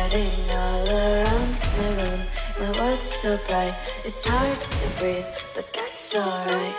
spreading all around my room. My world's so bright, it's hard to breathe, but that's alright.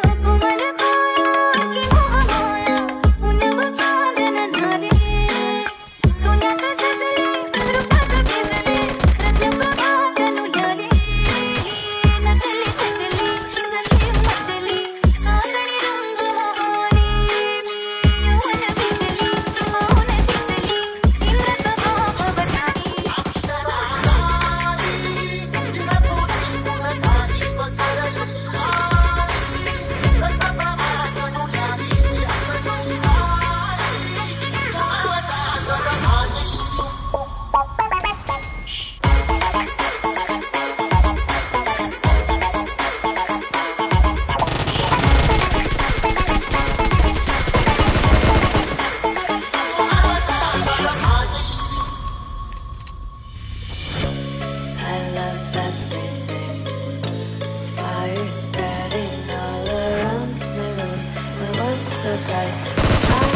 Spreading all around my room. My world's so bright, it's hard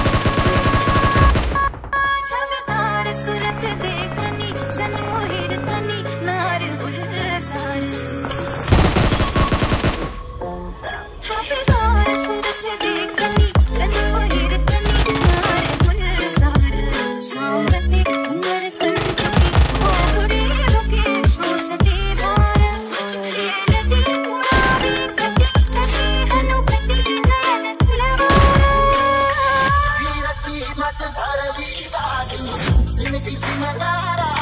जिंदगी से नजारा